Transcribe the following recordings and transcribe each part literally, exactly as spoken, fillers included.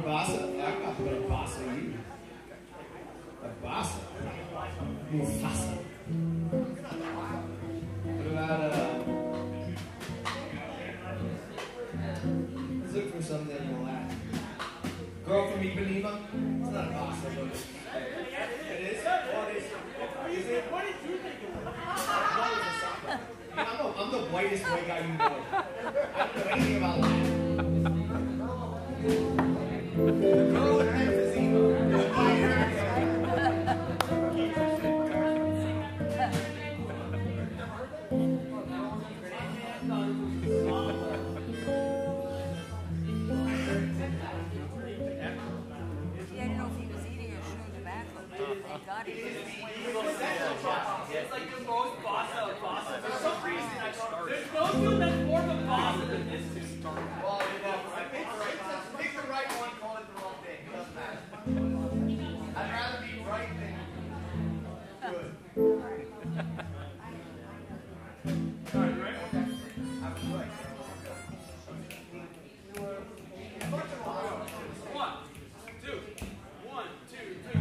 bossa? I'm gonna bossa you. A bossa? Mufasa. What about, uh... let's look for something in Latin. Girl from Ipanema? It's not a bossa, but it is? What is it? Is it? What did you think it was? I'm, a, I'm the whitest white guy you know. I don't know anything about Latin. The girl with emphysema. It's like the most bossa of bossa. For some reason, I don't. There's no dude that's more of a bossa than this dude. Well, you know, I pick the right one. Pick the right one, call it the wrong thing. It doesn't matter. I'd rather be right than good. All right, you ready? Okay. I was right. One, two, one, two, three.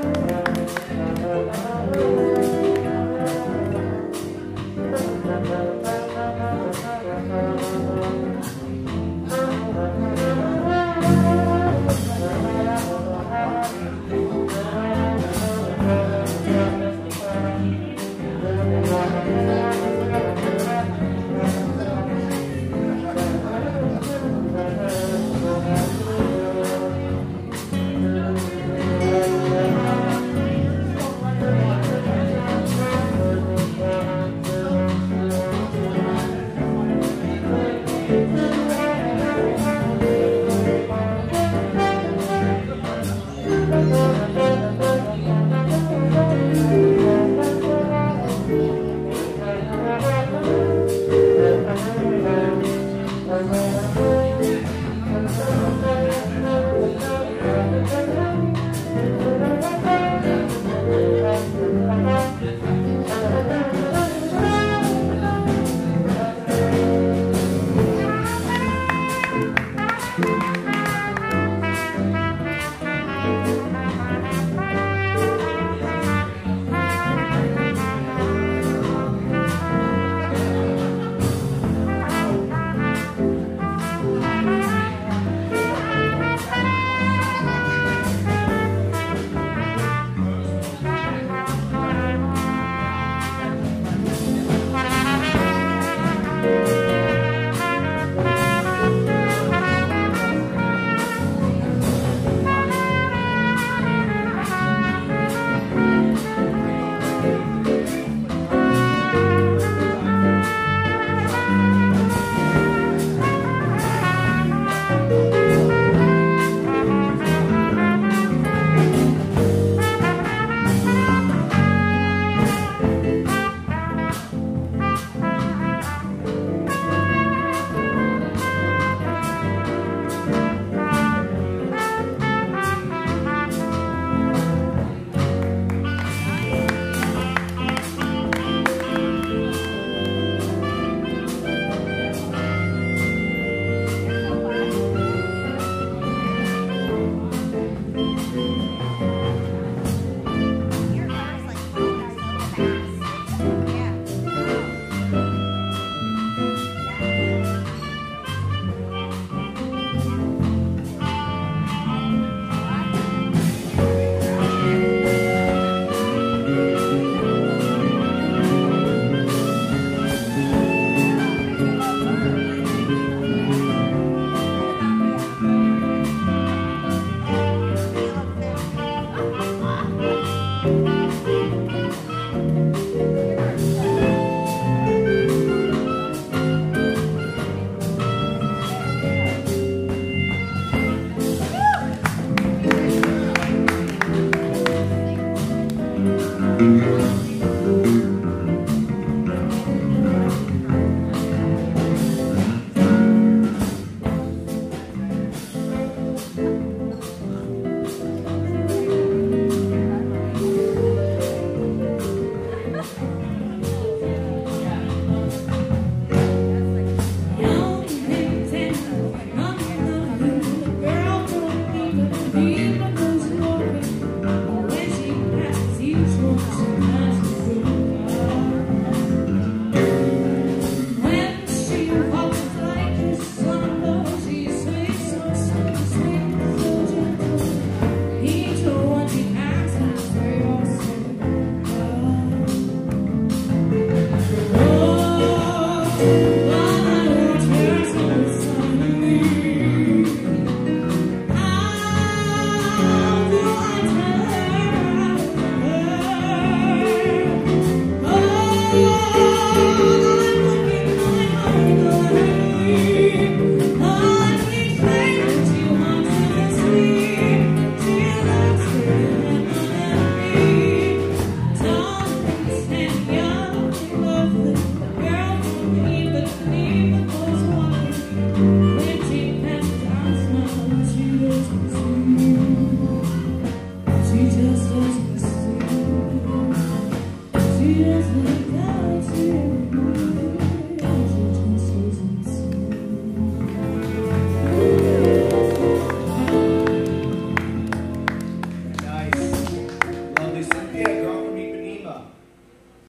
Thank you.